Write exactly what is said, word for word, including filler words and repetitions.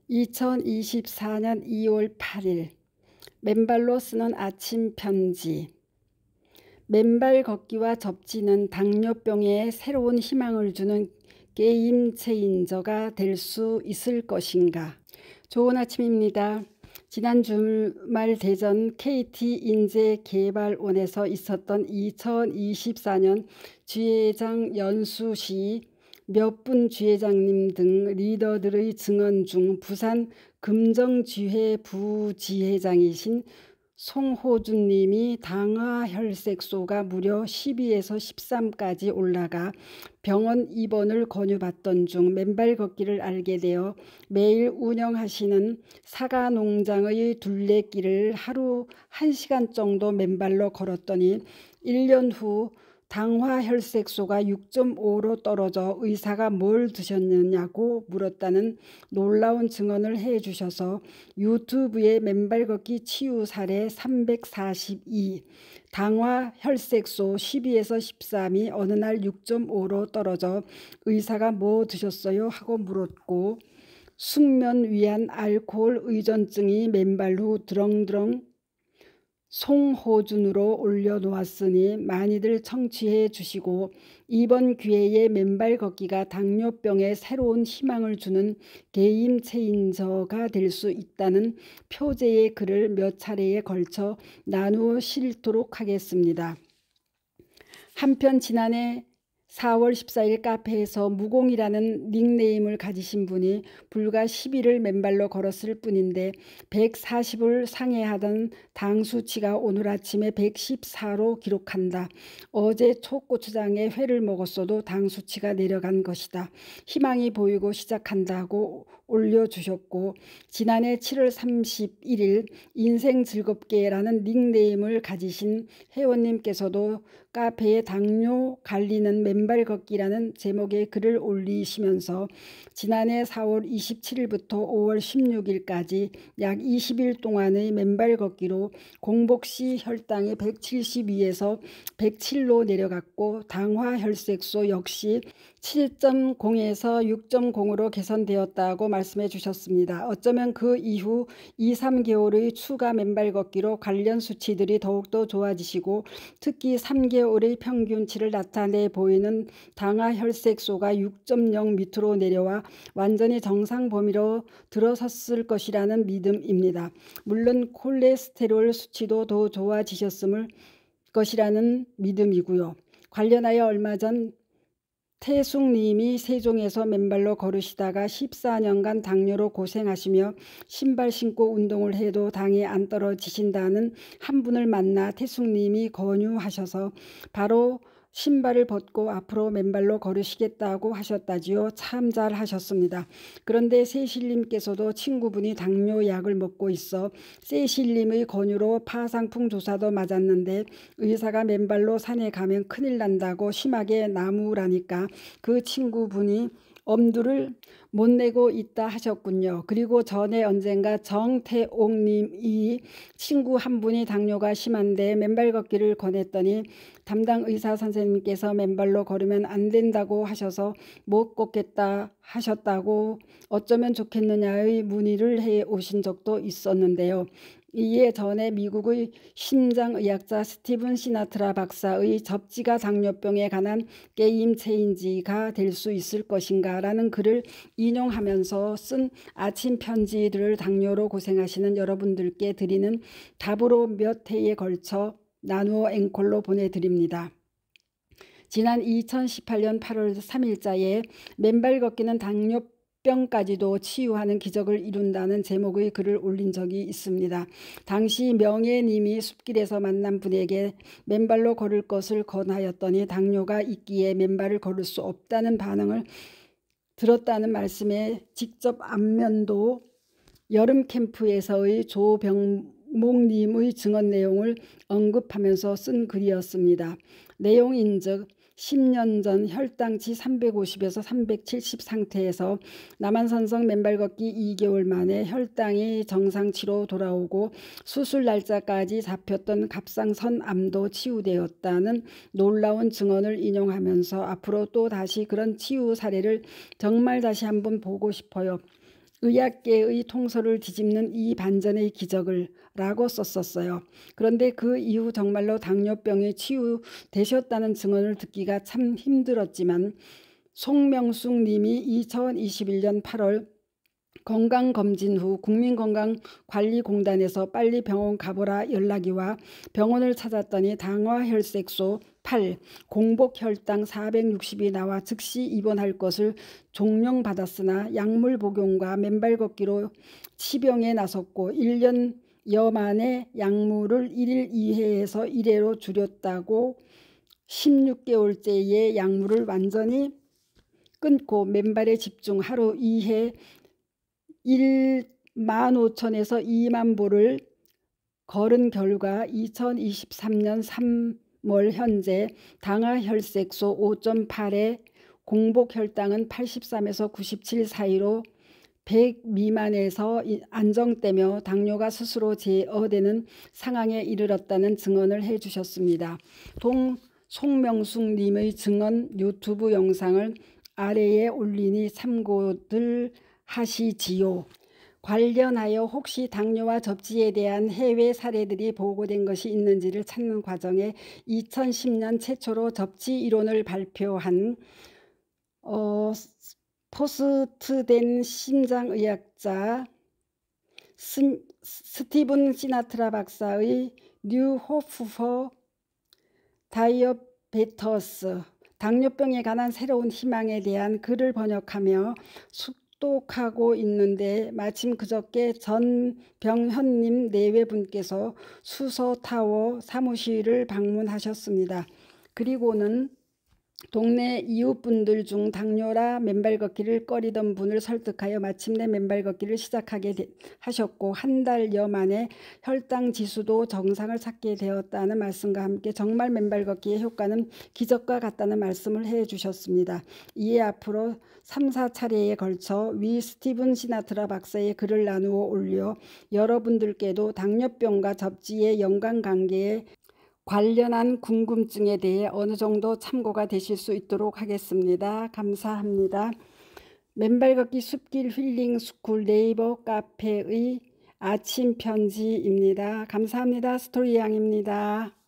이천이십사년 이월 팔일 맨발로 쓰는 아침 편지. 맨발 걷기와 접지는 당뇨병에 새로운 희망을 주는 게임 체인저가 될 수 있을 것인가. 좋은 아침입니다. 지난 주말 대전 케이티인재개발원에서 있었던 이천이십사년 주회장 연수 시 몇 분 주회장님 등 리더들의 증언 중 부산 금정주회 부지회장이신 송호준 님이 당화혈색소가 무려 십이에서 십삼까지 올라가 병원 입원을 권유받던 중 맨발 걷기를 알게 되어 매일 운영하시는 사과 농장의 둘레길을 하루 한 시간 정도 맨발로 걸었더니 일 년 후 당화혈색소가 육 점 오로 떨어져 의사가 뭘 드셨느냐고 물었다는 놀라운 증언을 해주셔서 유튜브에 맨발 걷기 치유 사례 삼백사십이, 당화혈색소 십이에서 십삼이 어느 날 육 점 오로 떨어져 의사가 뭐 드셨어요? 하고 물었고, 숙면 위한 알코올 의존증이 맨발 후 드렁드렁 송호준으로 올려놓았으니 많이들 청취해 주시고, 이번 기회에 맨발 걷기가 당뇨병에 새로운 희망을 주는 게임 체인저가 될 수 있다는 표제의 글을 몇 차례에 걸쳐 나누어 실도록 하겠습니다. 한편 지난해 사월 십사일 카페에서 무공이라는 닉네임을 가지신 분이 불과 십 일을 맨발로 걸었을 뿐인데 백사십을 상회하던 당 수치가 오늘 아침에 백십사로 기록한다. 어제 초고추장에 회를 먹었어도 당 수치가 내려간 것이다. 희망이 보이고 시작한다고 올려주셨고, 지난해 칠월 삼십일일 인생 즐겁게라는 닉네임을 가지신 회원님께서도 카페에 당뇨 갈리는 맨발 걷기라는 제목의 글을 올리시면서 지난해 사월 이십칠일부터 오월 십육일까지 약 이십 일 동안의 맨발 걷기로 공복시 혈당이 백칠십이에서 백칠로 내려갔고, 당화혈색소 역시 칠 점 공에서 육 점 공으로 개선되었다고 말씀해 주셨습니다. 어쩌면 그 이후 이, 삼 개월의 추가 맨발 걷기로 관련 수치들이 더욱더 좋아지시고, 특히 삼 개월의 평균치를 나타내 보이는 당화혈색소가 육 점 영 밑으로 내려와 완전히 정상 범위로 들어섰을 것이라는 믿음입니다. 물론 콜레스테롤 수치도 더 좋아지셨을 것이라는 믿음이고요. 관련하여 얼마 전 태숙님이 세종에서 맨발로 걸으시다가 십사년간 당뇨로 고생하시며 신발 신고 운동을 해도 당이 안 떨어지신다는 한 분을 만나 태숙님이 권유하셔서 바로 신발을 벗고 앞으로 맨발로 걸으시겠다고 하셨다지요. 참 잘하셨습니다. 그런데 세실님께서도 친구분이 당뇨 약을 먹고 있어 세실님의 권유로 파상풍 조사도 맞았는데 의사가 맨발로 산에 가면 큰일 난다고 심하게 나무라니까 그 친구분이 엄두를 못 내고 있다 하셨군요. 그리고 전에 언젠가 정태옥님이 친구 한 분이 당뇨가 심한데 맨발 걷기를 권했더니 담당 의사 선생님께서 맨발로 걸으면 안 된다고 하셔서 못 걷겠다 하셨다고 어쩌면 좋겠느냐의 문의를 해 오신 적도 있었는데요. 이에 전에 미국의 심장의학자 스티븐 시나트라 박사의 접지가 당뇨병에 관한 게임 체인지가 될 수 있을 것인가 라는 글을 인용하면서 쓴 아침 편지들을 당뇨로 고생하시는 여러분들께 드리는 답으로 몇 회에 걸쳐 나누어 앵콜로 보내드립니다. 지난 이천십팔년 팔월 삼일자에 맨발 걷기는 당뇨 병까지도 치유하는 기적을 이룬다는 제목의 글을 올린 적이 있습니다. 당시 명예님이 숲길에서 만난 분에게 맨발로 걸을 것을 권하였더니 당뇨가 있기에 맨발을 걸을 수 없다는 반응을 들었다는 말씀에 직접 안면도 여름 캠프에서의 조병목님의 증언 내용을 언급하면서 쓴 글이었습니다. 내용인즉 십 년 전 혈당치 삼백오십에서 삼백칠십 상태에서 남한산성 맨발 걷기 이 개월 만에 혈당이 정상치로 돌아오고 수술 날짜까지 잡혔던 갑상선암도 치유되었다는 놀라운 증언을 인용하면서 앞으로 또 다시 그런 치유 사례를 정말 다시 한번 보고 싶어요. 의학계의 통솔을 뒤집는 이 반전의 기적을 라고 썼었어요. 그런데 그 이후 정말로 당뇨병이 치유되셨다는 증언을 듣기가 참 힘들었지만 송명숙 님이 이천이십일 년 팔월 건강검진 후 국민건강관리공단에서 빨리 병원 가보라 연락이 와 병원을 찾았더니 당화혈색소 팔, 공복혈당 사백육십이 나와 즉시 입원할 것을 종령받았으나 약물 복용과 맨발 걷기로 치병에 나섰고 일 년여 만에 약물을 일 일 이 회에서 일 회로 줄였다고 십육 개월째의 약물을 완전히 끊고 맨발에 집중 하루 이 회 만 오천에서 이만 보를 걸은 결과 이천이십삼 년 삼월 현재 당화혈색소 오 점 팔에 공복혈당은 팔십삼에서 구십칠 사이로 백 미만에서 안정되며 당뇨가 스스로 제어되는 상황에 이르렀다는 증언을 해주셨습니다. 동 송명숙 님의 증언 유튜브 영상을 아래에 올리니 참고들 하시지요. 관련하여 혹시 당뇨와 접지에 대한 해외 사례들이 보고된 것이 있는지를 찾는 과정에 이천십 년 최초로 접지 이론을 발표한 어, 포스트된 심장의학자 스, 스티븐 시나트라 박사의 뉴 호프 포 다이어베터스 당뇨병에 관한 새로운 희망에 대한 글을 번역하며 속독하고 있는데 마침 그저께 전병현님 내외분께서 수서타워 사무실을 방문하셨습니다. 그리고는 동네 이웃분들 중 당뇨라 맨발 걷기를 꺼리던 분을 설득하여 마침내 맨발 걷기를 시작하게 되, 하셨고 한 달여 만에 혈당 지수도 정상을 찾게 되었다는 말씀과 함께 정말 맨발 걷기의 효과는 기적과 같다는 말씀을 해주셨습니다. 이에 앞으로 삼, 사 차례에 걸쳐 위 스티븐 시나트라 박사의 글을 나누어 올려 여러분들께도 당뇨병과 접지의 연관관계에 관련한 궁금증에 대해 어느 정도 참고가 되실 수 있도록 하겠습니다. 감사합니다. 맨발 걷기 숲길 힐링 스쿨 네이버 카페의 아침 편지입니다. 감사합니다. 스토리 양입니다.